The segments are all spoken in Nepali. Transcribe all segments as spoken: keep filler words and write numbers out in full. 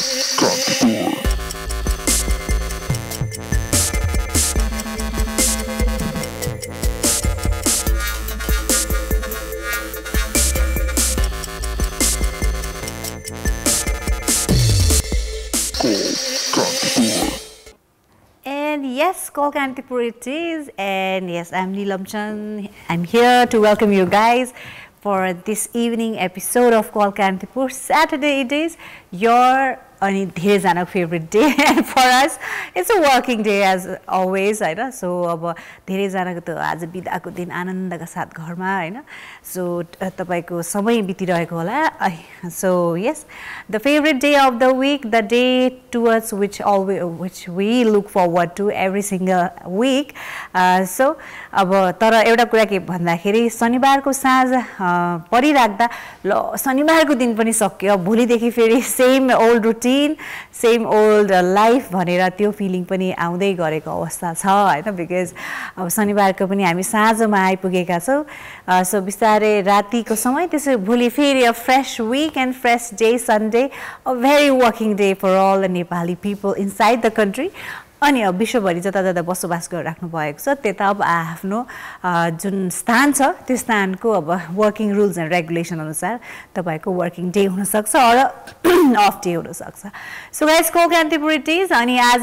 And yes, Kolkantipur it is, and yes, I'm Neelam Chand. I'm here to welcome you guys for this evening episode of Kolkantipur. Saturday it is, your अनि धेरैजनाको favourite day and for us it's a working day as always होइन. सो अब धेरैजनाको त आज बिदाको दिन आनन्दका साथ घरमा होइन. सो तपाईँको समय बितिरहेको होला. So yes, the favourite day of the week, the day towards which always which we look forward to every single week. So अब तर एउटा कुरा के भन्दाखेरि शनिबारको साँझ परिराख्दा ल शनिबारको दिन पनि सक्यो, भोलिदेखि फेरि same old routine same old life भनेर त्यो फिलिङ पनि आउँदै गरेको अवस्था छ होइन. बिकज अब शनिबारको पनि हामी साँझमा आइपुगेका छौँ. सो बिस्तारै रातिको समय, त्यसै भोलि फेरि a fresh week and fresh day Sunday, a very working day for all the Nepali people inside the country. अनि अब विश्वभरि जता जता बसोबास गरिराख्नु भएको छ त्यता अब आफ्नो जुन स्थान छ त्यो स्थानको अब वर्किङ रुल्स एन्ड रेगुलेसन अनुसार तपाईँको वर्किङ डे हुनसक्छ र अफ डे हुनसक्छ. सो गाइस, कोलकान्तिपुर इट इज. अनि आज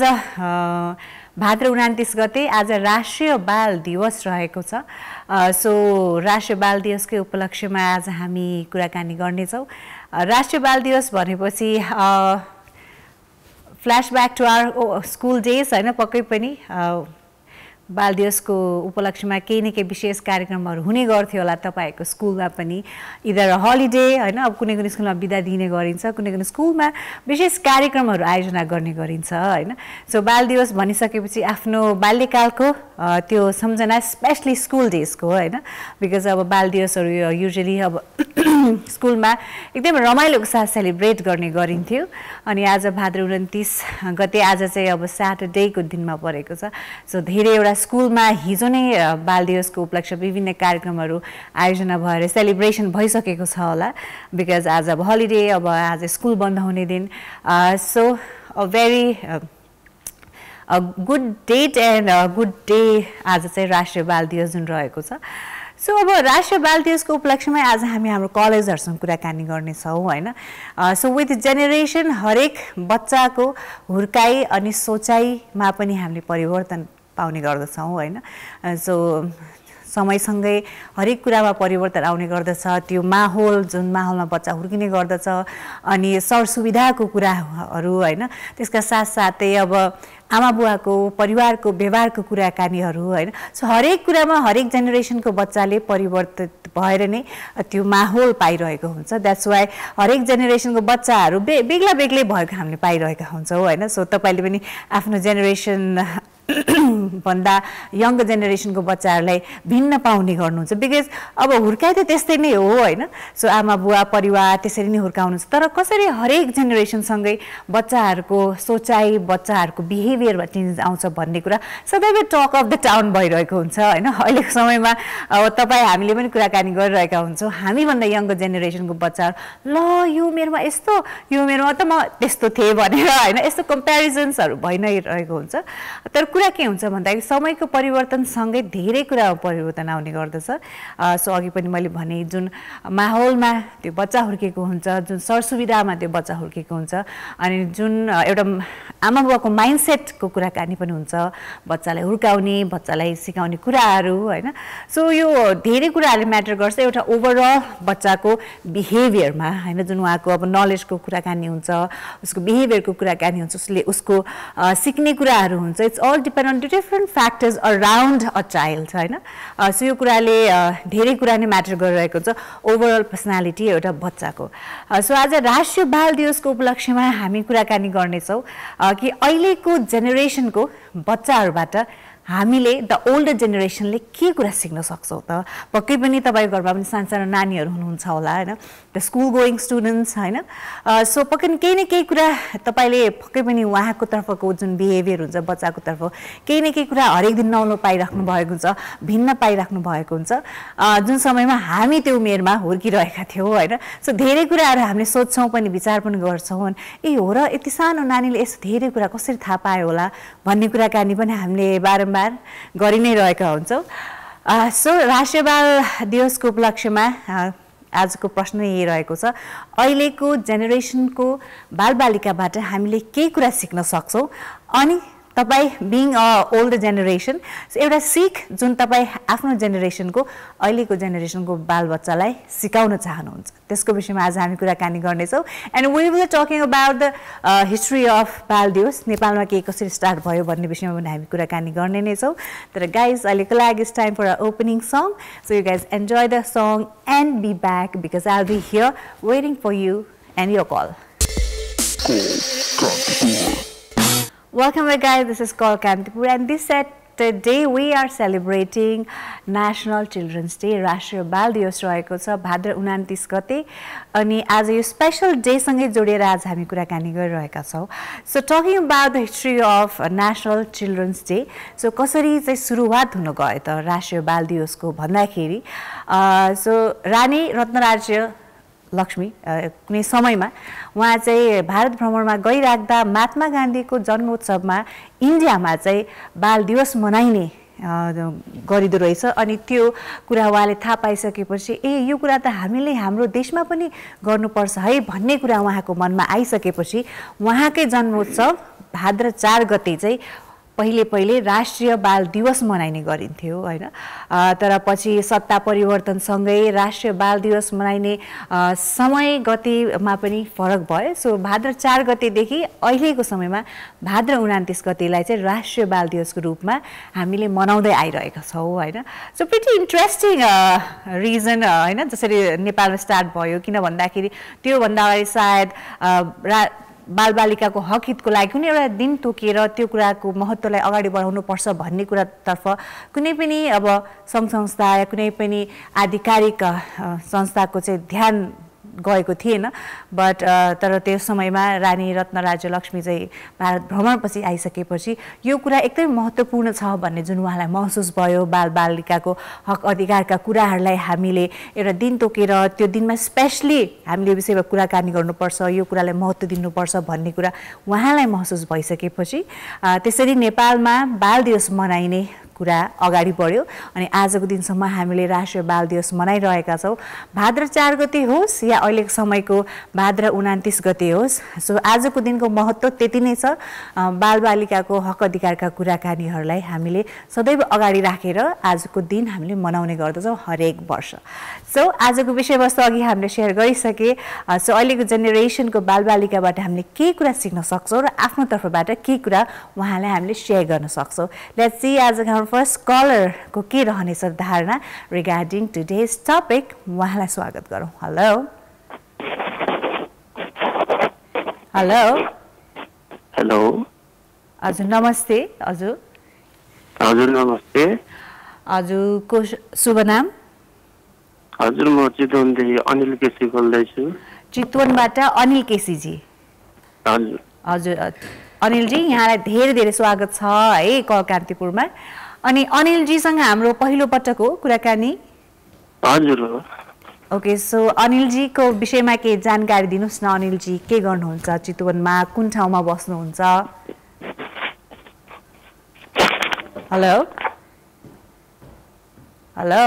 भाद्र उनातिस गते आज राष्ट्रिय बाल दिवस रहेको छ. सो राष्ट्रिय बाल दिवसकै उपलक्ष्यमा आज हामी कुराकानी गर्नेछौँ. राष्ट्रिय बाल दिवस भनेपछि flashback to our school days होइन. पक्कै पनि बाल दिवसको उपलक्ष्यमा केही न केही विशेष कार्यक्रमहरू हुने गर्थ्यो होला तपाईँहरूको स्कुलमा पनि. इदर हलिडे होइन, अब कुनै कुनै स्कुलमा बिदा दिने गरिन्छ, कुनै कुनै स्कुलमा विशेष कार्यक्रमहरू आयोजना गर्ने गरिन्छ होइन. सो बाल दिवस भनिसकेपछि आफ्नो बाल्यकालको त्यो सम्झना, स्पेसली स्कुल डेजको होइन. बिकज अब बाल दिवसहरू युजली अब स्कुलमा एकदम रमाइलोको साथ सेलिब्रेट गर्ने गरिन्थ्यो. अनि आज भाद्र उन्तिस गते आज चाहिँ अब स्याटरडेको दिनमा परेको छ. सो धेरैवटा स्कुलमा हिजो नै बाल दिवसको उपलक्ष्य विभिन्न कार्यक्रमहरू आयोजना भएर सेलिब्रेसन भइसकेको छ होला. बिकज आज अब हलिडे, अब आज स्कुल बन्द हुने दिन. So a very a good date and a good day आज चाहिँ राष्ट्रिय बाल दिवस जुन रहेको छ. सो अब राष्ट्रिय बाल दिवसको उपलक्ष्यमा आज हामी हाम्रो कलेजहरूसँग कुराकानी गर्नेछौँ होइन. सो विथ जेनेरेसन हरेक बच्चाको हुर्काइ अनि सोचाइमा पनि हामीले परिवर्तन पाउने गर्दछौँ होइन. सो समयसँगै हरेक कुरामा परिवर्तन आउने गर्दछ. त्यो माहौल जुन माहौलमा बच्चा हुर्किने गर्दछ अनि सरसुविधाको कुराहरू होइन, त्यसका साथसाथै अब आमा बुवाको परिवारको व्यवहारको कुराकानीहरू होइन. सो हरेक कुरामा हरेक जेनेरेसनको बच्चाले परिवर्तित भएर नै त्यो माहौल पाइरहेको हुन्छ. द्याट्स वाइ हरेक जेनेरेसनको बच्चाहरू बे बेग्ला बेग्लै भएको हामीले पाइरहेका हुन्छौँ होइन. सो तपाईँले पनि आफ्नो जेनेरेसन भन्दा यङ जेनेरेसनको बच्चाहरूलाई भिन्न पाउने गर्नुहुन्छ. बिकज अब हुर्काइ त त्यस्तै नै हो होइन. सो आमा बुवा परिवार त्यसरी नै हुर्काउनुहुन्छ. तर कसरी हरेक जेनेरेसनसँगै बच्चाहरूको सोचाइ, बच्चाहरूको बिहेभियरमा चेन्ज आउँछ भन्ने कुरा सदैव टक अफ द टाउन भइरहेको हुन्छ होइन. अहिलेको समयमा अब तपाईँ हामीले पनि कुराकानी गरिरहेका हुन्छौँ. हामीभन्दा यङ जेनेरेसनको बच्चाहरू ल यो मेरोमा यस्तो, यो मेरोमा त म त्यस्तो थिएँ भनेर होइन, यस्तो कम्पेरिजन्सहरू भइ नै रहेको हुन्छ. तर कुरा के हुन्छ भन्दाखेरि समयको परिवर्तनसँगै धेरै कुरामा परिवर्तन आउने गर्दछ. सो अघि पनि मैले भने जुन माहौलमा त्यो बच्चा हुर्केको हुन्छ, जुन सरसुविधामा त्यो बच्चा हुर्केको हुन्छ, अनि जुन एउटा आमा बुवाको माइन्डसेटको कुराकानी पनि हुन्छ, बच्चालाई हुर्काउने, बच्चालाई सिकाउने कुराहरू होइन. सो यो धेरै कुराहरूले म्याटर गर्छ एउटा ओभरअल बच्चाको बिहेभियरमा होइन. जुन उहाँको अब नलेजको कुराकानी हुन्छ, उसको बिहेभियरको कुराकानी हुन्छ, उसले उसको सिक्ने कुराहरू हुन्छ. It's all depend on different factors around a child होइन. सो यो कुराले धेरै कुरा नै म्याटर गरिरहेको हुन्छ ओभरअल पर्सनालिटी एउटा बच्चाको. सो आज राष्ट्रिय बाल दिवसको उपलक्ष्यमा हामी कुराकानी गर्नेछौँ कि अहिलेको जेनेरेसनको बच्चाहरूबाट हामीले द ओल्डर जेनेरेसनले के कुरा सिक्न सक्छौँ त पक्कै पनि तपाईँको घरमा पनि सानो सानो नानीहरू हुनुहुन्छ होला होइन द स्कुल गोइङ स्टुडेन्ट्स होइन सो पक्कै पनि केही न केही कुरा तपाईँले पक्कै पनि उहाँको तर्फको जुन बिहेभियर हुन्छ बच्चाको तर्फ केही न केही कुरा हरेक दिन नौलो पाइराख्नु भएको हुन्छ भिन्न पाइराख्नु भएको हुन्छ जुन समयमा हामी त्यो उमेरमा हुर्किरहेका थियौँ होइन सो धेरै कुराहरू हामीले सोध्छौँ पनि विचार पनि गर्छौँ ए हो र यति सानो नानीले यस्तो धेरै कुरा कसरी थाहा पायो होला भन्ने कुराकानी पनि हामीले बारम्बार गरि नै रहेका हुन्छौँ सो राष्ट्रिय बाल दिवसको उपलक्ष्यमा आजको प्रश्न यही रहेको छ अहिलेको जेनेरेसनको बालबालिकाबाट हामीले के कुरा सिक्न सक्छौँ अनि तपाईँ बिङ अ ओल्ड जेनेरेसन एउटा सिक जुन तपाईँ आफ्नो जेनेरेसनको अहिलेको जेनेरेसनको बालबच्चालाई सिकाउन चाहनुहुन्छ त्यसको विषयमा आज हामी कुराकानी गर्नेछौँ and we will talking about the history of बाल दिवस नेपालमा के कसरी स्टार्ट भयो भन्ने विषयमा पनि हामी कुराकानी गर्ने नै छौँ तर गाइज अहिलेको लागि it's time for a opening song so you guys enjoy the song and be back because I will be here waiting for you and your call Welcome back guys, this is Call Kantipur and this Saturday we are celebrating National Children's Day, राष्ट्रिय बाल दिवस रहेको छ भाद्र उनान्तीस गते अनि आज यो स्पेशल डे सँगै जोडेर आज हामी कुराकानी गरिरहेका छौँ so talking about the history of national children's day so कसरी चाहिँ सुरुवात हुन गयो त राष्ट्रिय बाल दिवसको भन्दाखेरि सो रानी रत्नराज्य लक्ष्मी कुनै समयमा उहाँ चाहिँ भारत भ्रमणमा गइराख्दा महात्मा गान्धीको जन्मोत्सवमा इन्डियामा चाहिँ बाल दिवस मनाइने गरिदो रहेछ अनि त्यो कुरा उहाँले थाहा पाइसकेपछि ए यो कुरा त हामीले हाम्रो देशमा पनि गर्नुपर्छ है भन्ने कुरा उहाँको मनमा आइसकेपछि उहाँकै जन्मोत्सव भाद्र चार गते चाहिँ पहिले पहिले राष्ट्रिय बाल दिवस मनाइने गरिन्थ्यो होइन तर पछि सत्ता परिवर्तनसँगै राष्ट्रिय बाल दिवस मनाइने समय गतिमा पनि फरक भयो सो भाद्र चार गतेदेखि अहिलेको समयमा भाद्र उनान्तीस गतेलाई चाहिँ राष्ट्रिय बाल दिवसको रूपमा हामीले मनाउँदै आइरहेका छौँ होइन सो प्रिटी इन्ट्रेस्टिङ रिजन होइन जसरी नेपालमा स्टार्ट भयो किन भन्दाखेरि त्योभन्दा अगाडि सायद रा बालबालिकाको हक हितको लागि कुनै एउटा दिन तोकेर त्यो कुराको महत्त्वलाई अगाडि बढाउनुपर्छ भन्ने कुरातर्फ कुनै पनि अब सङ्घ संस्था या कुनै पनि आधिकारिक संस्थाको चाहिँ ध्यान गएको थिएन बट तर त्यो समयमा रानी रत्नराज्य लक्ष्मी चाहिँ भारत भ्रमणपछि आइसकेपछि यो कुरा एकदमै महत्त्वपूर्ण छ भन्ने जुन उहाँलाई महसुस भयो बालबालिकाको हक अधिकारका कुराहरूलाई हामीले एउटा दिन तोकेर त्यो दिनमा स्पेसली हामीले विषयमा कुराकानी गर्नुपर्छ यो कुरालाई महत्त्व दिनुपर्छ भन्ने कुरा उहाँलाई महसुस भइसकेपछि त्यसरी नेपालमा बाल दिवस मनाइने कुरा अगाडि बढ्यो अनि आजको दिनसम्म हामीले राष्ट्रिय बाल दिवस मनाइरहेका छौँ भाद्र चार गते होस् या अहिलेको समयको भाद्र उनान्तीस गते होस् सो आजको दिनको महत्त्व त्यति नै छ बालबालिकाको हक अधिकारका कुराकानीहरूलाई हामीले सदैव अगाडि राखेर आजको दिन हामीले मनाउने गर्दछौँ हरेक वर्ष सो आजको विषयवस्तु अघि हामीले सेयर गरिसके सो अहिलेको जेनेरेसनको बालबालिकाबाट हामीले के कुरा सिक्न सक्छौँ र आफ्नो तर्फबाट के कुरा उहाँलाई हामीले सेयर गर्न सक्छौँ लेट्स सी आजको फर्स्ट कलरको के रहनेछ धारणा रिगार्डिङ टुडेज टपिक उहाँलाई स्वागत गरौँ हेलो हेलो हेलो हजुर नमस्ते हजुर हजुर नमस्ते हजुरको शुभ नाम हजुर म चितवनदेखि अनिल केसी बोल्दैछु चितवनबाट अनिल केसीजी हजुर हजुर अनिलजी यहाँलाई धेरै धेरै स्वागत छ है कल कान्तिपुरमा अनि अनिलजीसँग हाम्रो पहिलो पटक हो कुराकानी हजुर ओके सो अनिलजीको विषयमा के जानकारी दिनुहोस् न अनिलजी के गर्नुहुन्छ चितवनमा कुन ठाउँमा बस्नुहुन्छ hello hello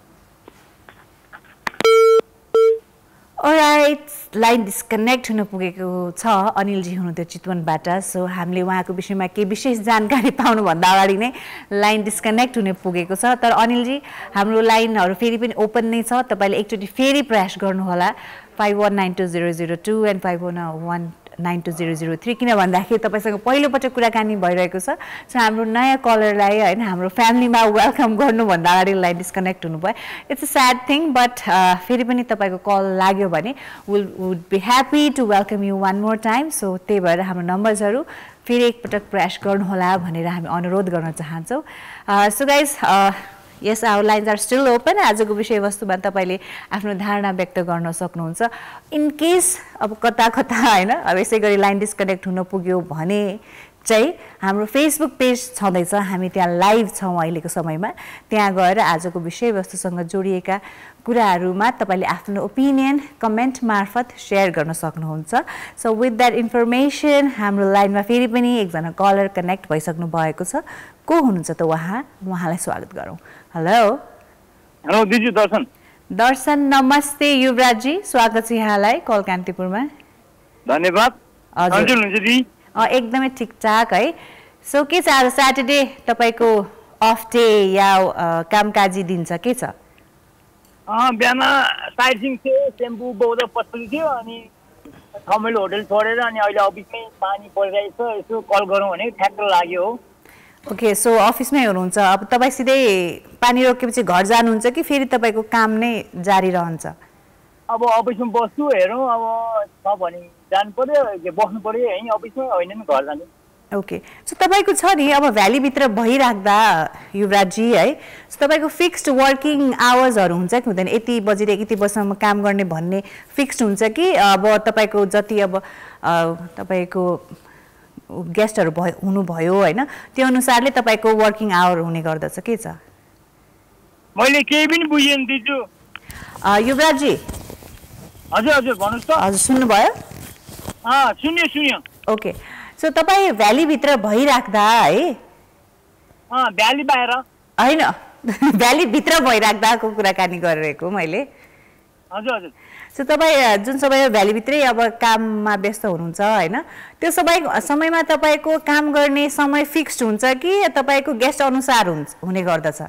alright line disconnect हुन पुगेको छ अनिलजी हुनुहुन्थ्यो चितवनबाट सो हामीले उहाँको विषयमा के विशेष जानकारी पाउनुभन्दा अगाडि नै लाइन डिस्कनेक्ट हुन पुगेको छ तर अनिलजी हाम्रो लाइनहरू फेरि पनि ओपन नै छ तपाईँले एकचोटि फेरि प्रयास गर्नुहोला five one nine two zero zero two and five one one nine two zero zero three किन भन्दाखेरि तपाईँसँग पहिलोपटक कुराकानी भइरहेको छ सो हाम्रो नयाँ कलरलाई होइन हाम्रो फ्यामिलीमा वेलकम गर्नुभन्दा अगाडि लाइन डिस्कनेक्ट हुनुभयो it's a sad thing but फेरि पनि तपाईँको कल लाग्यो भने will would be happy to welcome you one more time so त्यही भएर हाम्रो नम्बर्सहरू फेरि एकपटक प्रयास गर्नुहोला भनेर हामी अनुरोध गर्न चाहन्छौँ so guys yes our lines are still open आजको विषयवस्तुमा तपाईँले आफ्नो धारणा व्यक्त गर्न सक्नुहुन्छ इन केस अब कता कता होइन अब यसै गरी लाइन डिस्कनेक्ट हुन पुग्यो भने चाहिँ हाम्रो फेसबुक पेज छँदैछ हामी त्यहाँ लाइभ छौँ अहिलेको समयमा त्यहाँ गएर आजको विषयवस्तुसँग जोडिएका कुराहरूमा तपाईँले आफ्नो ओपिनियन कमेन्ट मार्फत सेयर गर्न सक्नुहुन्छ सो विथ द्याट इन्फर्मेसन हाम्रो लाइनमा फेरि पनि एकजना कलर कनेक्ट भइसक्नु भएको छ को हुनुहुन्छ त उहाँ उहाँलाई स्वागत गरौँ हेलो हेलो दिदी दर्शन दर्शन नमस्ते युवराजी स्वागत छ यहाँलाई कल कान्तिपुरमा धन्यवाद हजुर हुनुहुन्छ दिदी एकदमै ठिकठाक है सो के छ आज स्याटरडे तपाईँको अफ डे या कामकाजी दिन छ के छ बिहान साइड सिङ थियो टेम्पू बौद्ध पसल थियो अनि छ माइल होटल छोडेर अनि अहिले अफिसमै पानी परिरहेको छ यसो कल गरौँ भने ठ्याक्क लाग्यो हो ओके सो अफिसमै हुनुहुन्छ अब तपाईँ सिधै पानी रोकेपछि घर जानुहुन्छ कि फेरि तपाईँको काम नै जारी रहन्छ अब अफिसमा बस्छु हेरौँ अब छ भने जानु पर्यो बस्नु पर्यो है अफिसमै होइन नि घर जानु ओके सो तपाईँको छ नि अब भ्यालीभित्र भइराख्दा युवराजी है सो तपाईँको फिक्स्ड वर्किङ आवर्सहरू हुन्छ कि हुँदैन यति बजीदेखि यति बजीसम्म काम गर्ने भन्ने फिक्स्ड हुन्छ कि अब तपाईँको जति अब तपाईँको गेस्टहरू भयो हुनुभयो होइन त्यो अनुसारले तपाईँको वर्किङ आवर हुने गर्दछ के छ मैले केही पनि बुझेन दिजु युवराजी हजुर हजुर भन्नुहोस् त हजुर सुन्नुभयो अँ सुन्यो सुन्यो ओके सो तपाईँ भ्यालीभित्र भइराख्दा है अँ भ्याली बाहिर होइन भ्यालीभित्र भइराख्दाको कुराकानी गरिरहेको मैले हजुर हजुर सो तपाईँ जुन समय भ्यालीभित्रै अब काममा व्यस्त हुनुहुन्छ होइन त्यो समय समयमा तपाईँको काम गर्ने समय फिक्स्ड हुन्छ कि तपाईँको गेस्ट अनुसार हुन्छ हुने गर्दछ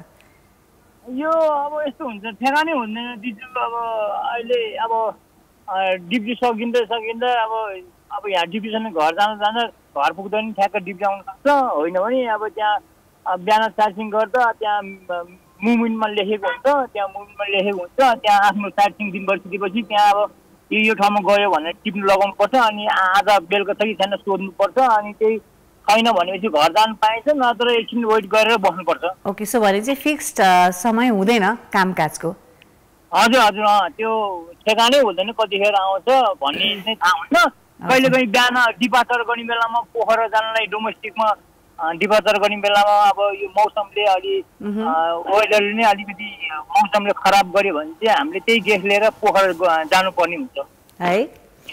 यो अब यस्तो हुन्छ ठेगानै हुँदैन दिजु अब अहिले अब ड्युटी सकिँदै सकिँदै अब अब यहाँ ड्युटीसँग घर जानु जाँदा घर पुग्दा नि ठ्याक्क ड्युटी आउनु सक्छ होइन भने अब त्यहाँ बिहान चार्जिङ गर्दा त्यहाँ मुभमेन्टमा लेखेको हुन्छ त्यहाँ मुभमेन्टमा लेखेको हुन्छ त्यहाँ आफ्नो चार्जिङ दिन बसिदिएपछि त्यहाँ अब यो यो ठाउँमा गयो भनेर टिप्नु लगाउनुपर्छ अनि आज बेलुका छ कि छैन सोध्नुपर्छ अनि त्यही छैन भनेपछि घर जानु पाइन्छ नत्र एकछिन वेट गरेर बस्नुपर्छ ओके सो भने चाहिँ फिक्स्ड समय हुँदैन कामकाजको हजुर हजुर अँ त्यो ठेगानै हुँदैन कतिखेर आउँछ भन्ने चाहिँ थाहा हुन्छ कहिले कहीँ बिहान डिपार्चर गर्ने बेलामा पोखरा जानलाई डोमेस्टिकमा डिपार्चर गर्ने बेलामा अब यो मौसमले अलि वेदरले नै अलिकति मौसमले खराब गर्यो भने चाहिँ हामीले त्यही गेस्ट लिएर पोखरा जानुपर्ने हुन्छ है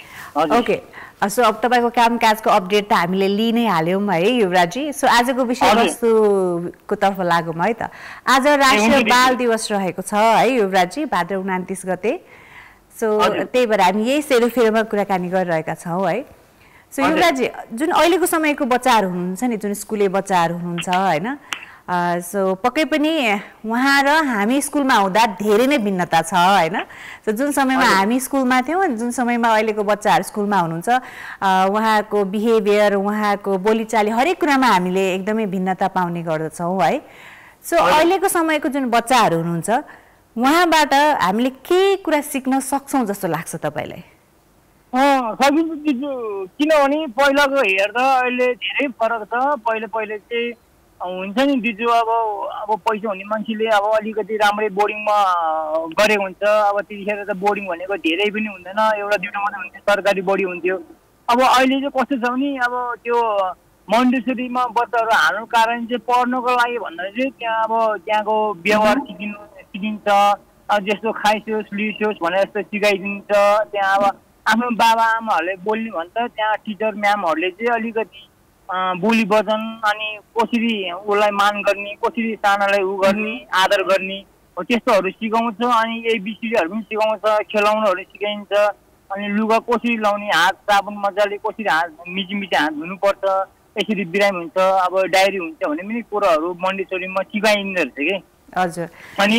ओके सो अब तपाईँको कामकाजको अपडेट त हामीले लिइ नै हाल्यौँ है युवराजी सो आजको विषयवस्तुको तर्फ लागौँ है त आज राष्ट्रिय बाल दिवस रहेको छ है युवराजी भाद्र उनातिस गते सो त्यही भएर हामी यही सेरोफेरोमा कुराकानी गरिरहेका छौँ है सो युवराजी जुन अहिलेको समयको बच्चाहरू हुनुहुन्छ नि जुन स्कुले बच्चाहरू हुनुहुन्छ होइन सो पक्कै पनि उहाँ र हामी स्कुलमा हुँदा धेरै नै भिन्नता छ होइन सो जुन समयमा हामी स्कुलमा थियौँ जुन समयमा अहिलेको बच्चाहरू स्कुलमा हुनुहुन्छ उहाँको बिहेभियर उहाँको बोलीचाली हरेक कुरामा हामीले एकदमै भिन्नता पाउने गर्दछौँ है सो अहिलेको समयको जुन बच्चाहरू हुनुहुन्छ उहाँबाट हामीले के कुरा सिक्न सक्छौँ जस्तो लाग्छ तपाईँलाई सकिन्छ दिजु किनभने पहिलाको हेर्दा अहिले धेरै फरक छ पहिले पहिले चाहिँ हुन्छ नि दिजु अब अब पैसा हुने मान्छेले अब अलिकति राम्रै बोर्डिङमा गरेको हुन्छ अब त्यतिखेर त बोर्डिङ भनेको धेरै पनि हुँदैन एउटा दुइटा मात्रै हुन्थ्यो सरकारी बोर्डिङ हुन्थ्यो अब अहिले चाहिँ कस्तो छ भने अब त्यो मन्टेसरीमा बच्चाहरू हाल्नु कारण चाहिँ पढ्नको लागि भन्दा चाहिँ त्यहाँ अब त्यहाँको व्यवहार सिकिनु सिकिन्छ जस्तो खाइसोस् लिइसोस् भनेर जस्तो सिकाइदिन्छ त्यहाँ अब आफ्नो बाबा आमाहरूले बोल्ने भन्दा त्यहाँ टिचर म्यामहरूले चाहिँ अलिकति बोली वचन अनि कसरी उसलाई मान गर्ने कसरी सानालाई उ गर्ने आदर गर्ने हो त्यस्तोहरू सिकाउँछ अनि एबिसिडीहरू पनि सिकाउँछ खेलाउनुहरू सिकाइन्छ अनि लुगा कसरी लाउने हात साबुन मजाले कसरी हात मिची मिची हात धुनुपर्छ यसरी बिरामी हुन्छ अब डायरी हुन्छ भन्ने पनि कुराहरू मन्डेसरीमा सिकाइँदो रहेछ कि हजुर अनि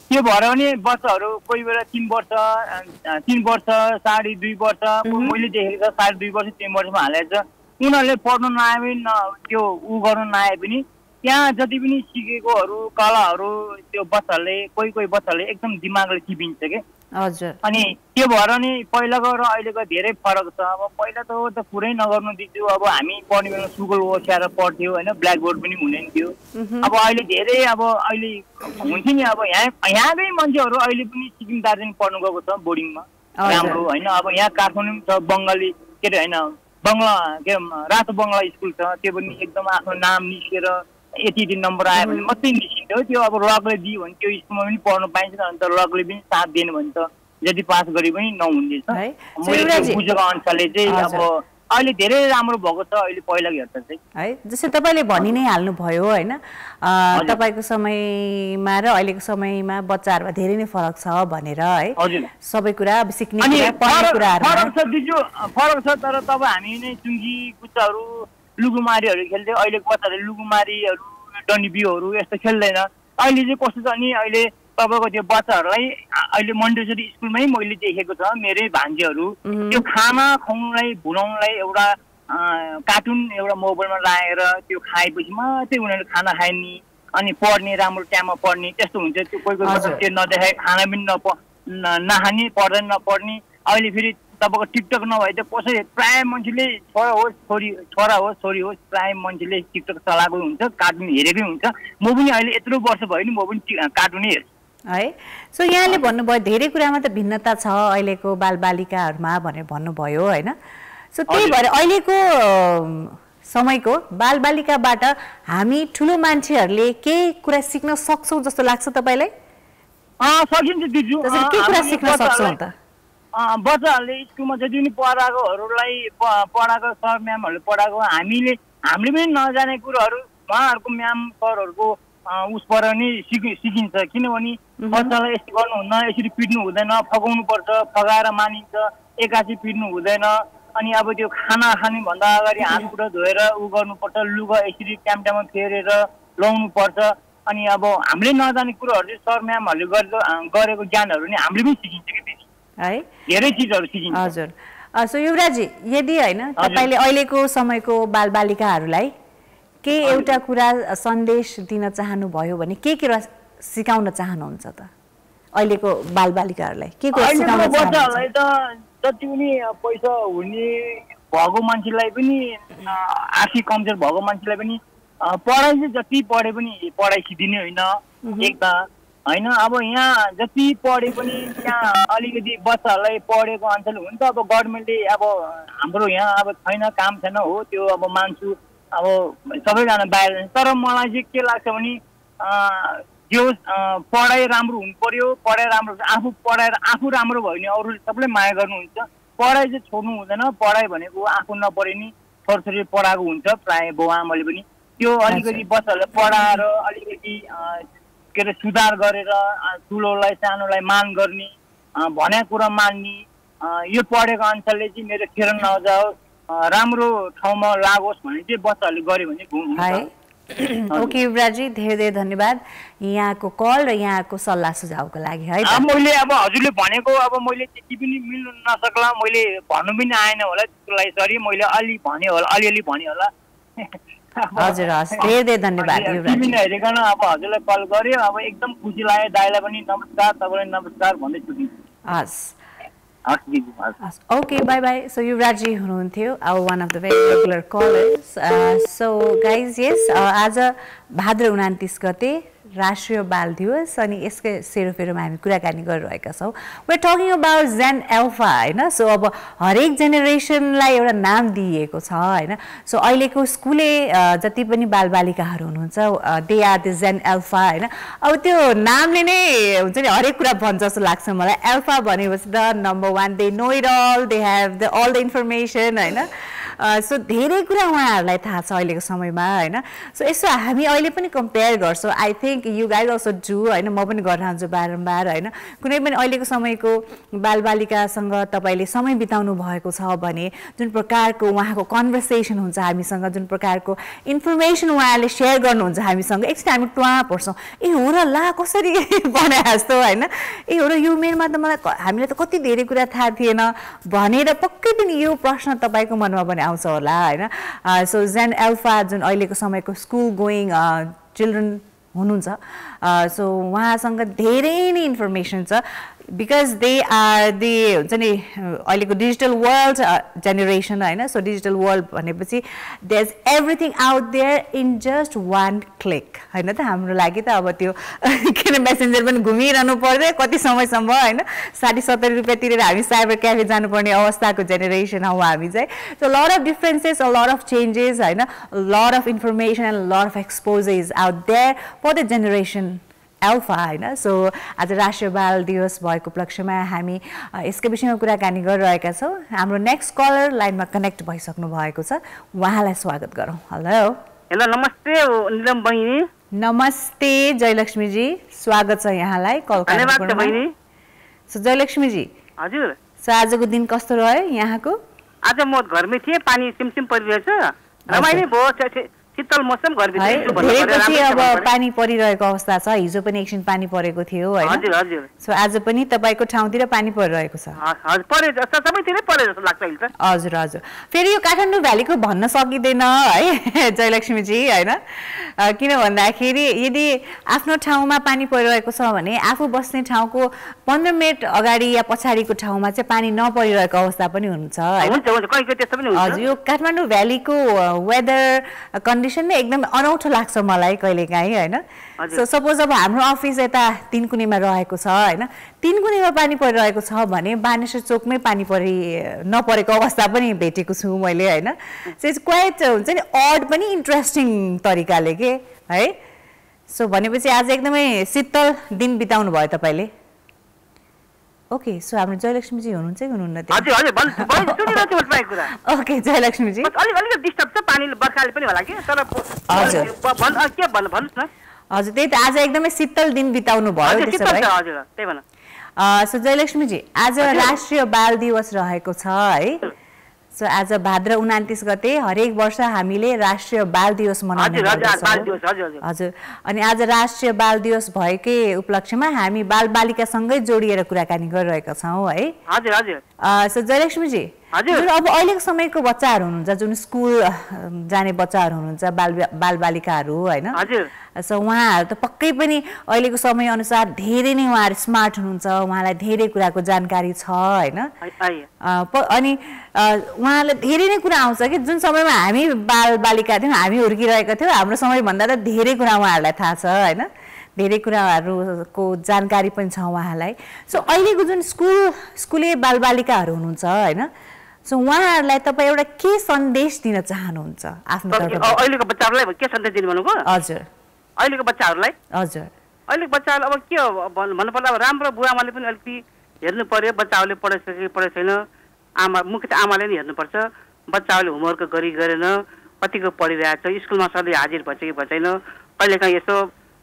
त्यो भएर पनि बच्चाहरू कोही बेला तिन वर्ष तिन वर्ष साढे दुई वर्ष मैले देखेको छ साढे दुई वर्ष तिन वर्षमा हालेको छ उनीहरूले पढ्नु नआए पनि त्यो ऊ गर्नु नआए पनि त्यहाँ जति पनि सिकेकोहरू कलाहरू त्यो बच्चाहरूले कोही कोही बच्चाहरूले एकदम दिमागले टिपिन्छ के हजुर अनि त्यो भएर नि पहिलाको र अहिलेको धेरै फरक छ अब पहिला त त पुरै नगर्नु दिन्थ्यो अब हामी पढ्ने बेला सुगल ओछ्याएर पढ्थ्यो होइन ब्ल्याकबोर्ड पनि हुँदैन थियो अब अहिले धेरै अब अहिले हुन्छ नि अब यहाँ यहाँकै मान्छेहरू अहिले पनि सिक्किम दार्जिलिङ पढ्नु गएको छ बोर्डिङमा राम्रो होइन अब यहाँ काठमाडौँ छ बङ्गाली के अरे होइन बङ्गला के रातो बङ्गला स्कुल छ त्यो पनि एकदम आफ्नो नाम निस्केर यति यति नम्बर आयो भने मात्रै निस्किन्थ्यो त्यो अब लकले दियो भने त्यो स्कुलमा पनि पढ्नु पाइन्छ अन्त लकले पनि साथ दिएन भने त यदि पास गरे पनि नहुँदैछ मैले बुझेको अनुसारले चाहिँ अब अहिले धेरै राम्रो भएको छ अहिले पहिलाको हेर्दा चाहिँ है जस्तै तपाईँले भनि नै हाल्नुभयो होइन तपाईँको समयमा र अहिलेको समयमा बच्चाहरूमा धेरै नै फरक छ भनेर है सबै कुरा अब सिक्ने कुरा पढ्ने कुराहरू फरक छ दिजु फरक छ तर तब हामी नै चुङ्गी कुच्चाहरू लुकुमारीहरू खेल्थ्यो अहिलेको बच्चाहरूले लुकुमारीहरू डन्डीबियोहरू यस्तो खेल्दैन अहिले चाहिँ कस्तो छ नि अहिले तपाईँको त्यो बच्चाहरूलाई अहिले मन्टेसरी स्कुलमै मैले देखेको छ मेरै भान्जीहरू त्यो खाना खुवाउनुलाई भुलाउनुलाई एउटा कार्टुन एउटा मोबाइलमा लगाएर त्यो खाएपछि मात्रै उनीहरूले खाना खाने अनि पढ्ने राम्रो टाइममा पढ्ने त्यस्तो हुन्छ त्यो कोही कोही बच्चा त्यो नदेखाए खाना पनि नप नखाने पढ्दैन नपढ्ने अहिले फेरि तपाईँको टिकटक नभए त कसै प्रायः मान्छेले छोरा होस् छोरी छोरा होस् छोरी होस् प्रायः मान्छेले टिकटक चलाएको हुन्छ कार्टुन हेरेकै हुन्छ म पनि अहिले यत्रो वर्ष भयो नि म पनि कार्टुनै हेर्छु है सो यहाँले भन्नुभयो धेरै कुरामा त भिन्नता छ अहिलेको बालबालिकाहरूमा भनेर भन्नुभयो होइन सो त्यही भएर अहिलेको समयको बालबालिकाबाट हामी ठुलो मान्छेहरूले केही कुरा सिक्न सक्छौँ जस्तो लाग्छ तपाईँलाई सकिन्छ दिजु के कुरा सिक्न सक्छौँ त बच्चाहरूले स्कुलमा जति पनि पढाएकोहरूलाई पढाएको सर म्यामहरूले पढाएको हामीले हामीले पनि नजाने कुरोहरू उहाँहरूको म्याम सरहरूको उसबाट नै सिकि सिकिन्छ किनभने बच्चालाई यस्तो गर्नुहुन्न यसरी पिट्नु हुँदैन फकाउनु पर्छ फकाएर मानिन्छ एकासी पिट्नु हुँदैन अनि अब त्यो खाना खाने भन्दा अगाडि हात खुट्टा धोएर उ गर्नुपर्छ लुगा यसरी टाइम टाइममा फेरेर लाउनु पर्छ अनि अब हामीले नजाने कुरोहरू चाहिँ सर म्यामहरूले गरेको गरेको ज्ञानहरू नि हामीले पनि सिकिन्छ कि बेसी है धेरै चिजहरू सिकिन्छ हजुर सो युवराजी यदि होइन तपाईँले अहिलेको समयको बालबालिकाहरूलाई के एउटा कुरा सन्देश दिन चाहनुभयो भने के कुरा सिकाउन चाहनुहुन्छ त अहिलेको बालबालिकाहरूलाई के कुरा सिकाउन चाहनुहुन्छ बच्चाहरूलाई त जति पनि पैसा हुने भएको मान्छेलाई पनि आर्थिक कमजोर भएको मान्छेलाई पनि पढाइ चाहिँ जति पढे पनि पढाइ सिधिने होइन एक त होइन अब यहाँ जति पढे पनि त्यहाँ अलिकति बच्चाहरूलाई पढेको अनुसारले हुन्छ अब गभर्मेन्टले अब हाम्रो यहाँ अब छैन काम छैन हो त्यो अब मान्छु अब सबैजना बाहिर तर मलाई चाहिँ के लाग्छ भने जो पढाइ राम्रो हुनु पर्यो पढाइ राम्रो आफू पढाएर आफू राम्रो भयो भने अरूले सबैले माया गर्नुहुन्छ पढाइ चाहिँ छोड्नु हुँदैन पढाइ भनेको आफू नपढे नि छोरछोरी पढाएको हुन्छ प्रायः बाउ आमाले पनि त्यो अलिकति बच्चाहरूलाई पढाएर अलिकति के अरे सुधार गरेर ठुलोलाई सानोलाई मान गर्ने भनेको कुरा मान्ने यो पढेको अनुसारले चाहिँ मेरो खेर नजाओस् राम्रो ठाउँमा लागोस् भने चाहिँ बच्चाहरूले गर्यो भने हुन्छ ओके युवराजी धेरै धेरै धन्यवाद यहाँको कल र यहाँको सल्लाह सुझावको लागि है मैले अब हजुरले भनेको अब मैले त्यति पनि मिल्नु नसक्ला मैले भन्नु पनि आएन होला त्यसको लागि सरी मैले अलि भने होला अलिअलि भने होला हजुर हस् धेरै धेरै धन्यवाद युवराजी हेरिकन अब हजुरलाई कल गर्यो अब एकदम खुसी लाग्यो दाइलाई पनि नमस्कार तपाईँलाई नमस्कार भन्दै छुट्टिन्छु हस् Okay, bye bye. So Yuvrajji हुनुहुन्थ्यो our one of the very regular callers. Uh, so guys, yes, uh, आज भाद्र उनान्तीस गते राष्ट्रिय बाल दिवस अनि यसकै सेरोफेरोमा हामी कुराकानी गरिरहेका छौँ. We're talking about Gen Alpha हैन. सो अब हरेक जेनेरेसनलाई एउटा नाम दिइएको छ हैन. सो अहिलेको स्कुले जति पनि बालबालिकाहरू हुनुहुन्छ they are the Gen Alpha हैन. अब त्यो नामले नै हुन्छ नि हरेक कुरा भन्छ जस्तो लाग्छ मलाई. Alpha भनेपछि त number one they know it all, they have the all the information हैन. सो धेरै कुरा उहाँहरूलाई थाहा छ अहिलेको समयमा होइन सो यसो हामी अहिले पनि कम्पेयर गर्छौँ I think you guys also do होइन म पनि गरिरहन्छु बारम्बार होइन कुनै पनि अहिलेको समयको बालबालिकासँग तपाईँले समय बिताउनु भएको छ भने जुन प्रकारको उहाँको कन्भर्सेसन हुन्छ हामीसँग जुन प्रकारको इन्फर्मेसन उहाँले सेयर गर्नुहुन्छ हामीसँग एकछिन हामी टुवा पर्छौँ ए हो र ला कसरी भने जस्तो होइन ए हो र यो उमेरमा त मलाई हामीलाई त कति धेरै कुरा थाहा थिएन भनेर पक्कै पनि यो प्रश्न तपाईँको मनमा पनि आउँछ होला होइन सो जेन एल्फा जुन अहिलेको समयको स्कुल गोइङ चिल्ड्रन हुनुहुन्छ सो उहाँसँग धेरै नै इन्फर्मेसन छ बिकज दे आर दे हुन्छ नि अहिलेको डिजिटल वर्ल्ड जेनेरेसन होइन सो डिजिटल वर्ल्ड भनेपछि they is everything out there in just one click होइन त हाम्रो लागि त अब त्यो किन मेसेन्जर पनि घुमिरहनु पर्दैन कति समयसम्म होइन साठी सत्तरी रुपियाँ तिरेर हामी साइबर क्याफे जानुपर्ने अवस्थाको जेनेरेसन हौ हामी चाहिँ so lot of differences a lot of changes होइन lot of information and lot of exposes out there for the generation Alpha होइन सो आज राष्ट्रिय बाल दिवस भएको उपलक्ष्यमा हामी यसको विषयमा कुराकानी गरिरहेका छौँ हाम्रो नेक्स्ट कलर लाइनमा कनेक्ट भइसक्नु भएको छ उहाँलाई स्वागत गरौँ हेलो हेलो नमस्ते निलम बहिनी नमस्ते जयलक्ष्मीजी स्वागत छ यहाँलाई कल बहिनी सो जयलक्ष्मीजी हजुर सो आजको दिन कस्तो रह्यो यहाँको आज म घरमै थिएँ पानी सिमसिम परिरहेछ रमाइलो भयो शीतल मौसम धेरैपछि अब पानी परिरहेको अवस्था छ हिजो पनि एकछिन पानी परेको थियो होइन हजुर हजुर सो आज पनि तपाईँको ठाउँतिर पानी परिरहेको छ हजुर हजुर फेरि यो काठमाडौँ भ्यालीको भन्न सकिँदैन है जयलक्ष्मीजी होइन किन भन्दाखेरि यदि आफ्नो ठाउँमा पानी परिरहेको छ भने आफू बस्ने ठाउँको पन्ध्र मिनट अगाडि या पछाडिको ठाउँमा चाहिँ पानी नपरिरहेको अवस्था पनि हुन्छ हजुर यो काठमाडौँ भ्यालीको वेदर कन्डिसन नै एकदम अनौठो लाग्छ मलाई कहिलेकाहीँ होइन सो सपोज अब हाम्रो अफिस यता तिनकुनेमा रहेको छ होइन तिनकुनेमा पानी परिरहेको छ भने बानेश्वर चोकमै पानी परि नपरेको अवस्था पनि भेटेको छु मैले होइन सो इट्स क्वाइट हुन्छ नि अड पनि इन्ट्रेस्टिङ तरिकाले के है सो भनेपछि आज एकदमै शीतल दिन बिताउनु भयो तपाईँले ओके सो हाम्रो जयलक्ष्मीजी हुनुहुन्छ कि हुनुहुन्न हजुर हजुर भन्नु कुरा ओके जयलक्ष्मीजी अलि अलि डिस्टर्ब छ पानी बर्खाले पनि होला के तर हजुर भन्न के भन्नु भन्नुस् न हजुर त्यही त आज एकदमै शीतल दिन बिताउनु भयो त्यसो भए हजुर त्यही भन सो जयलक्ष्मीजी आज राष्ट्रिय बाल दिवस रहेको छ है सो आज भाद्र उनातिस गते हरेक वर्ष हामीले राष्ट्रिय बाल दिवस मनाउने गर्छौँ हजुर अनि आज राष्ट्रिय बाल दिवस भएकै उपलक्ष्यमा हामी बाल बालिकासँगै जोडिएर कुराकानी गरिरहेका छौँ है हजुर हजुर सो जयलक्ष्मीजी हजुर अब अहिलेको समयको बच्चाहरू हुनुहुन्छ जुन स्कुल जाने बच्चाहरू हुनुहुन्छ बाल बाल बालिकाहरू होइन सो उहाँहरू त पक्कै पनि अहिलेको समय अनुसार धेरै नै उहाँहरू स्मार्ट हुनुहुन्छ उहाँलाई धेरै कुराको जानकारी छ होइन अनि उहाँलाई धेरै नै कुरा आउँछ कि जुन समयमा हामी बाल बालिका थियौँ हामी हुर्किरहेका थियौँ हाम्रो समयभन्दा त धेरै कुरा उहाँहरूलाई थाहा छ होइन धेरै कुराहरूको जानकारी पनि छ उहाँलाई सो अहिलेको जुन स्कुल स्कुले बालबालिकाहरू हुनुहुन्छ होइन सो उहाँहरूलाई तपाईँ एउटा के सन्देश दिन चाहनुहुन्छ आफ्नो अहिलेको बच्चाहरूलाई के सन्देश दिनु भन्नुभयो हजुर अहिलेको बच्चाहरूलाई हजुर अहिलेको बच्चाहरू अब के भन्नुपर्दा अब राम्रो बुवाआमाले पनि अलिकति हेर्नु पर्यो बच्चाहरूले पढेछ कि पढेको छैन आमा मुख्य आमाले नि हेर्नुपर्छ बच्चाहरूले होमवर्क गरी गरेन कतिको पढिरहेको छ स्कुलमा सधैँ हाजिर भएछ कि भएन कहिलेकाहीँ यसो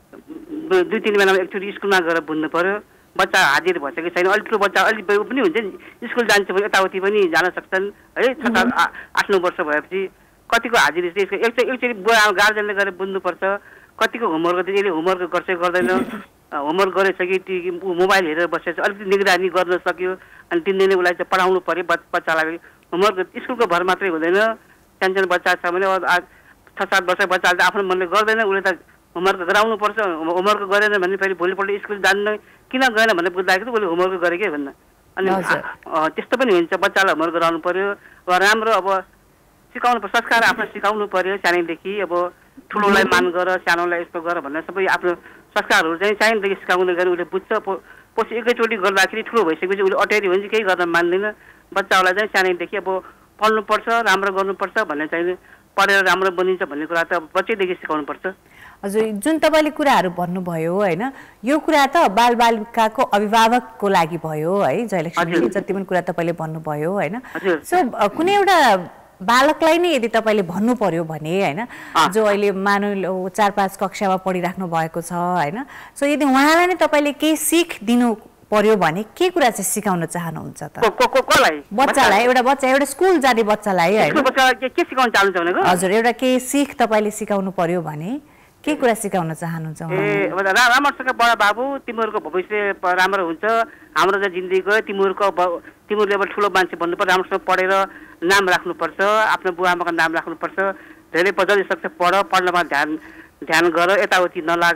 दुई तिन महिनामा एकचोटि स्कुलमा गएर बुझ्नु पर्यो बच्चा हाजिर भएछ कि छैन अलिक ठुलो बच्चा अलिक पनि हुन्छ नि स्कुल जान्छ भने यताउति पनि जान सक्छन् है छ आठ नौ वर्ष भएपछि कतिको हाजिर चाहिँ एकचोटि एकचोटि बुवा गार्जेनले गएर बुझ्नुपर्छ कतिको होमवर्क यसले होमवर्क गर्छ गर्दैन होमवर्क गरेछ कि मोबाइल हेरेर बसेछ अलिकति निगरानी गर्न सक्यो अनि तिन दिनै उसलाई चाहिँ पढाउनु पऱ्यो बच्चालाई होमवर्क स्कुलको भर मात्रै हुँदैन सानो बच्चा छ भने छ सात वर्ष बच्चाले आफ्नो मनले गर्दैन उसले त होमवर्क गराउनु पर्छ होमवर्क गरेन भने फेरि भोलिपल्ट स्कुल जान्न किन गएन भनेर बुझ्दाखेरि उसले होमवर्क गरेकै भन्न अनि त्यस्तो पनि हुन्छ बच्चालाई होमवर्क गराउनु पर्यो अब राम्रो अब सिकाउनु पर्छ संस्कार आफ्नो सिकाउनु पर्यो सानैदेखि अब ठुलोलाई मान गर सानोलाई यस्तो गर भनेर सबै आफ्नो संस्कारहरू चाहिँ सानैदेखि सिकाउने गरी उसले बुझ्छ पछि एकैचोटि गर्दाखेरि ठुलो भइसकेपछि उसले अटेरी हुन्छ केही गर्न मान्दैन बच्चाहरूलाई चाहिँ सानैदेखि अब पढ्नुपर्छ राम्रो गर्नुपर्छ भन्ने चाहिँ पढेर राम्रो बनिन्छ भन्ने कुरा त बच्चैदेखि सिकाउनुपर्छ हजुर जुन तपाईँले कुराहरू भन्नुभयो होइन यो कुरा त बालबालिकाको अभिभावकको लागि भयो है जयलक्ष्मी जति पनि कुरा तपाईँले भन्नुभयो होइन सो कुनै एउटा बालकलाई नै यदि तपाईँले भन्नु पर्यो भने होइन जो अहिले मानव चार पाँच कक्षामा पढिराख्नु भएको छ होइन सो यदि उहाँलाई नै तपाईँले केही सिख दिनु पर्यो भने के कुरा चाहिँ सिकाउन चाहनुहुन्छ त बच्चालाई एउटा बच्चा एउटा स्कुल जाने बच्चालाई होइन के सिकाउन चाहनुहुन्छ भनेको हजुर एउटा केही सिख तपाईँले सिकाउनु पर्यो भने के कुरा सिकाउन चाहनुहुन्छ ए राम्रोसँग बडा बाबु तिमीहरूको भविष्य राम्रो हुन्छ हाम्रो चाहिँ जिन्दगी गयो तिमीहरूको तिमीहरूले अब ठुलो मान्छे भन्नुपर्छ राम्रोसँग पढेर नाम राख्नुपर्छ आफ्नो बुवा आमाको नाम राख्नुपर्छ धेरै जति सक्छ पढ पढ्नमा ध्यान ध्यान गर यताउति नलाग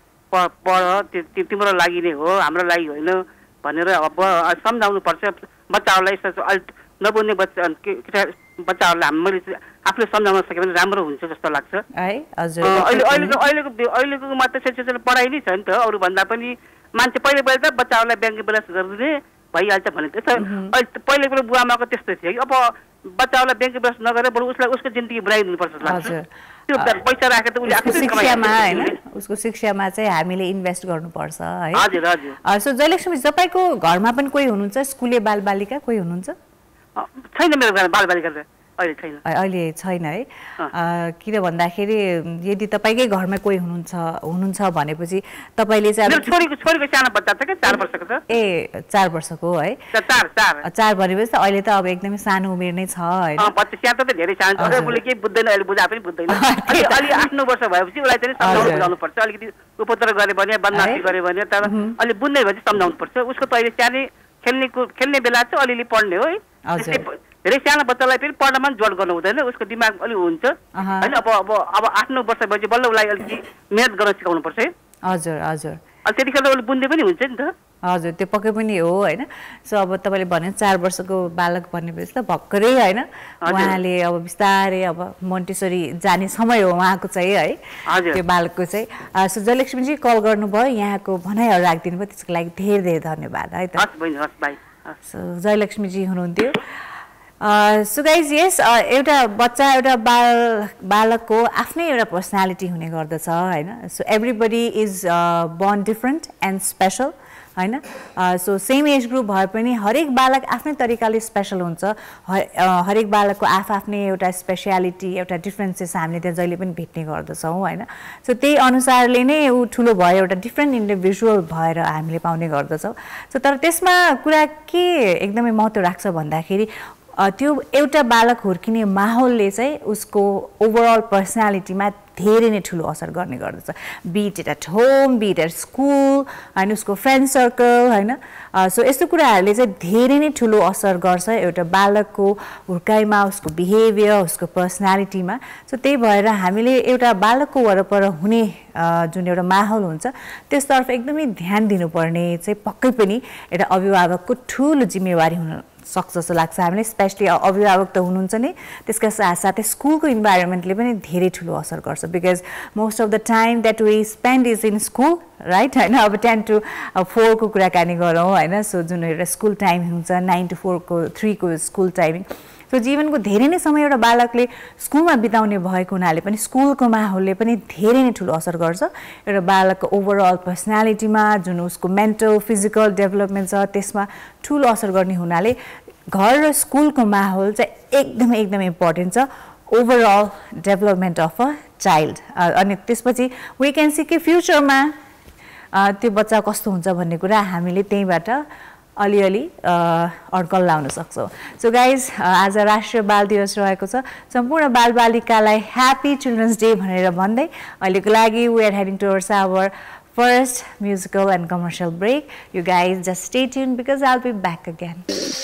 पढ तिम्रो लागि नै हो हाम्रो लागि होइन भनेर अब सम्झाउनुपर्छ बच्चाहरूलाई अलिक नबुझ्ने बच्चा बच्चाहरूलाई मैले आफूले सम्झाउन सक्यो भने राम्रो हुन्छ जस्तो लाग्छ है हजुर अहिले अहिलेको अहिलेको अहिलेको मात्र सेसन पढाइ नै छ नि त अरू भन्दा पनि मान्छे पहिले पहिले त बच्चाहरूलाई ब्याङ्क ब्यालेन्स गरिदिने भइहाल्छ भने अहिले पहिले पहिला बुवा आमाको त्यस्तै थियो कि अब बच्चाहरूलाई ब्याङ्क ब्यालेन्स नगरेर बरु उसलाई उसको जिन्दगी बनाइदिनुपर्छ लाग्छ त्यो पैसा राखेर त उसले आफ्नो शिक्षामा होइन उसको शिक्षामा चाहिँ हामीले इन्भेस्ट गर्नुपर्छ है हजुर हजुर सो जयलक्ष्मी तपाईँको घरमा पनि कोही हुनुहुन्छ स्कुले बालबालिका कोही हुनुहुन्छ छैन मेरो घरमा बालबालिका त अहिले छैन अहिले छैन है किन भन्दाखेरि यदि तपाईँकै घरमा कोही हुनुहुन्छ हुनुहुन्छ भनेपछि तपाईँले चाहिँ छोरीको छोरीको सानो बच्चा छ के चार वर्षको छ ए चार वर्षको है चार चार चार भनेपछि त अहिले त अब एकदमै सानो उमेर नै छ होइन बच्चा सानो त धेरै सानो छ उसले केही बुझ्दैन अहिले बुझा पनि बुझ्दैन अलि अलि आठ नौ वर्ष भएपछि उसलाई चाहिँ सम्झाउनु बुझाउनुपर्छ अलिकति उपद्रव गरे भने बदमासी गरे भने तर अलि बुझ्ने भएपछि सम्झाउनुपर्छ उसको त अहिले सानै खेल्ने खेल्ने बेला चाहिँ अलिअलि पढ्ने हो है धेरै सानो बच्चालाई फेरि पढ्नमा पनि जोड गर्नु हुँदैन उसको दिमाग अलिक हुन्छ होइन अब अब अब आठ नौ वर्ष भएपछि बल्ल उसलाई अलिकति मेहनत गर्न सिकाउनुपर्छ है हजुर हजुर अब त्यतिखेर उसले बुझ्ने पनि हुन्छ नि त हजुर त्यो पक्कै पनि हो होइन सो अब तपाईँले भने चार वर्षको बालक भनेपछि त भर्खरै होइन उहाँले अब बिस्तारै अब मोन्टेसरी जाने समय हो उहाँको चाहिँ है त्यो बालकको चाहिँ सो जयलक्ष्मीजी कल गर्नुभयो यहाँको भनाइहरू राखिदिनु भयो त्यसको लागि धेरै धेरै धन्यवाद है त सो जयलक्ष्मीजी हुनुहुन्थ्यो सो गाइज यस एउटा बच्चा एउटा बाल बालकको आफ्नै एउटा पर्सनालिटी हुने गर्दछ होइन so everybody is born different and special होइन सो सेम एज ग्रुप भए पनि हरेक बालक आफ्नै तरिकाले स्पेसल हुन्छ हरेक बालकको आफआफ्नै एउटा स्पेसियालिटी एउटा डिफ्रेन्सेस हामीले त्यहाँ जहिले पनि भेट्ने गर्दछौँ होइन सो त्यही अनुसारले नै ऊ ठुलो भयो एउटा डिफ्रेन्ट इन्डिभिजुअल भएर हामीले पाउने गर्दछौँ सो तर त्यसमा कुरा के एकदमै महत्त्व राख्छ भन्दाखेरि त्यो एउटा बालक हुर्किने माहौलले चाहिँ उसको ओभरअल पर्सनालिटीमा धेरै नै ठुलो असर गर्ने गर्दछ be it at home be it at school होइन उसको फ्रेन्ड सर्कल होइन सो यस्तो कुराहरूले चाहिँ धेरै नै ठुलो असर गर्छ एउटा बालकको हुर्काइमा उसको बिहेभियर उसको पर्सनालिटीमा सो त्यही भएर हामीले एउटा बालकको वरपर हुने जुन एउटा माहौल हुन्छ त्यसतर्फ एकदमै ध्यान दिनुपर्ने चाहिँ पक्कै पनि एउटा अभिभावकको ठुलो जिम्मेवारी हुन सक्छ जस्तो लाग्छ हामीले स्पेसली अभिभावक त हुनुहुन्छ नै त्यसका साथसाथै स्कुलको इन्भाइरोमेन्टले पनि धेरै ठुलो असर गर्छ because most of the time that we spend is in school right होइन अब टेन टु फोरको कुराकानी गरौँ होइन सो जुन एउटा स्कुल टाइम हुन्छ नाइन टु फोरको थ्रीको स्कुल टाइमिङ सो जीवनको धेरै नै समय एउटा बालकले स्कुलमा बिताउने भएको हुनाले पनि स्कुलको माहौलले पनि धेरै नै ठुलो असर गर्छ एउटा बालकको ओभरअल पर्सनालिटीमा जुन उसको मेन्टल फिजिकल डेभलपमेन्ट छ त्यसमा ठुलो असर गर्ने हुनाले घर र स्कुलको माहौल चाहिँ एकदमै एकदमै इम्पोर्टेन्ट छ overall development of a child अनि त्यसपछि वी क्यान सी कि फ्युचरमा त्यो बच्चा कस्तो हुन्छ भन्ने कुरा हामीले त्यहीँबाट अलिअलि अड्कल लाउन सक्छौँ सो गाइज आज राष्ट्रिय बाल दिवस रहेको छ सम्पूर्ण बालबालिकालाई ह्याप्पी चिल्ड्रन्स डे भनेर भन्दै अहिलेको लागि we are heading towards our first musical and commercial break you guys just stay tune because I will be back again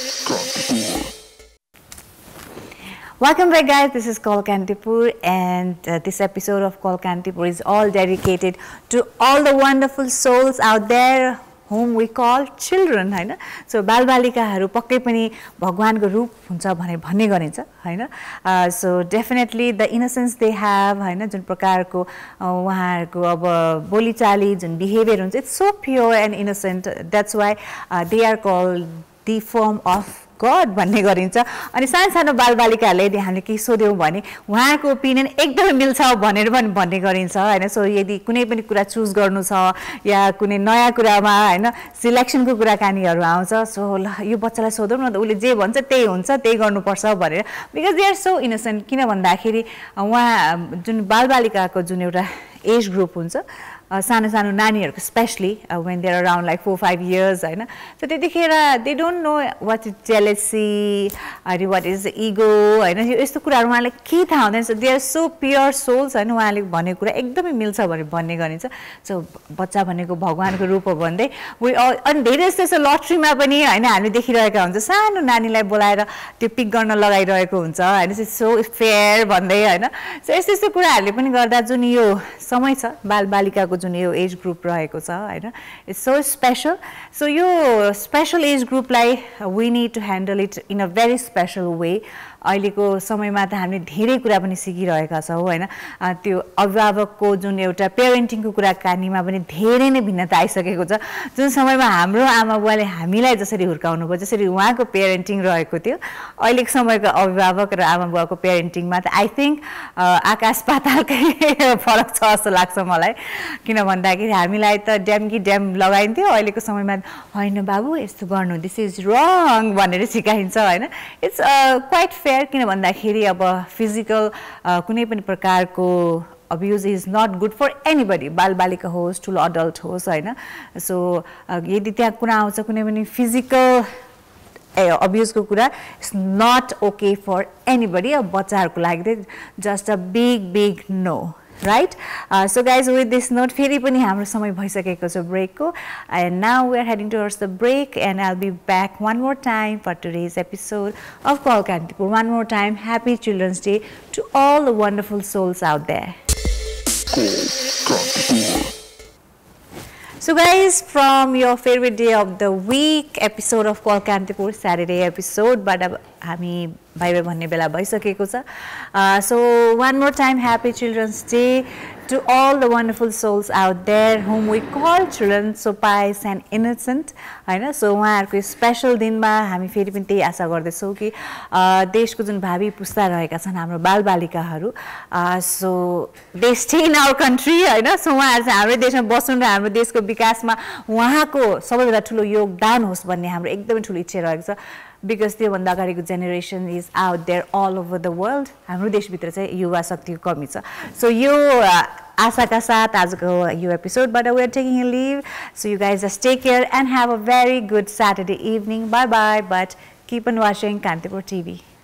Welcome back guys, this is Call Kantipur and uh, this episode of Call Kantipur is all dedicated to all the wonderful souls out there whom we call children हैन सो बालबालिकाहरू पक्कै पनि भगवानको रूप हुन्छ भने भन्ने गरिन्छ हैन so definitely the innocence they have हैन जुन प्रकारको उहाँहरूको अब बोलीचाली जुन बिहेभियर हुन्छ it's so pure and innocent that's why they are called the form of God भन्ने गरिन्छ अनि सानो सानो बालबालिकाहरूले यदि हामीले केही सोध्यौँ भने उहाँको ओपिनियन एकदमै मिल्छ भनेर पनि भन्ने गरिन्छ होइन सो यदि कुनै पनि कुरा चुज गर्नु छ या कुनै नयाँ कुरामा होइन सिलेक्सनको कुराकानीहरू आउँछ सो ल यो बच्चालाई सोधौँ न त उसले जे भन्छ त्यही हुन्छ त्यही गर्नुपर्छ भनेर because they are so innocent किन भन्दाखेरि उहाँ जुन बालबालिकाको जुन एउटा एज ग्रुप हुन्छ सानो सानो नानीहरूको specially when there around like four five years होइन सो त्यतिखेर they don't know what is jealousy अनि वाट इज इगो होइन यस्तो कुराहरू उहाँलाई के थाहा हुँदैन so they are so pure souls होइन उहाँले भनेको कुरा एकदमै मिल्छ भनेर भन्ने गरिन्छ सो बच्चा भनेको भगवान्को रूप हो भन्दै उयो अनि धेरै जस्तो यस्तो लट्रीमा पनि होइन हामीले देखिरहेका हुन्छ सानो नानीलाई बोलाएर त्यो पिक गर्न लगाइरहेको हुन्छ होइन सो फेयर भन्दै होइन सो यस्तो यस्तो कुराहरूले पनि गर्दा जुन यो समय छ बालबालिकाको जुन यो एज ग्रुप रहेको छ होइन इट्स सो स्पेसल सो यो स्पेसल एज ग्रुपलाई we need to handle it in a very special way अहिलेको समयमा त हामीले धेरै कुरा पनि सिकिरहेका छौँ होइन त्यो अभिभावकको जुन एउटा पेरेन्टिङको कुराकानीमा पनि धेरै नै भिन्नता आइसकेको छ जुन समयमा हाम्रो आमा बुवाले हामीलाई जसरी हुर्काउनु भयो जसरी उहाँको पेरेन्टिङ रहेको थियो अहिलेको समयको अभिभावक र आमा बुवाको पेरेन्टिङमा त आई थिङ्क आकाश पातालकै फरक छ जस्तो लाग्छ मलाई किन भन्दाखेरि हामीलाई त ड्याम कि ड्याम लगाइन्थ्यो अहिलेको समयमा होइन बाबु यस्तो गर्नु दिस इज रङ भनेर सिकाइन्छ होइन इट्स क्वाइट फेयर किन भन्दाखेरि अब फिजिकल कुनै पनि प्रकारको abuse is not good for anybody बालबालिका होस् ठुलो अडल्ट होस् होइन सो यदि त्यहाँ कुरा आउँछ कुनै पनि फिजिकल अब्युजको कुरा it's not okay for anybody अब बच्चाहरूको लागि चाहिँ just a big big no right uh, so guys with this note फेरि पनि हाम्रो समय भइसकेको छ ब्रेकको and now we are heading towards the break and I'll be back one more time for today's episode of Call Kantipur. One more time, happy Children's Day to all the wonderful souls out there. So guys, from your favorite day of the week episode of Call Kantipur, Saturday episode, but हामी बाई बाई भन्ने बेला भइसकेको छ so one more time happy children's day to all the wonderful souls out there whom we call children so pious and innocent होइन सो उहाँहरूको स्पेसल दिनमा हामी फेरि पनि त्यही आशा गर्दैछौँ कि देशको जुन भावी पुस्ता रहेका छन् हाम्रो बालबालिकाहरू so they stay in our country होइन सो उहाँहरू चाहिँ हाम्रो देशमा बस्नु र हाम्रो देशको विकासमा उहाँको सबैभन्दा ठुलो योगदान होस् भन्ने हाम्रो एकदमै ठुलो इच्छा रहेको छ बिकज त्योभन्दा अगाडिको generation is out there all over the world हाम्रो देशभित्र चाहिँ युवा शक्तिको कमी छ सो यो आशाका साथ आजको यो एपिसोडबाट we are taking a leave so you guys just take care and have a very good Saturday evening bye bye but keep on watching Kantipur TV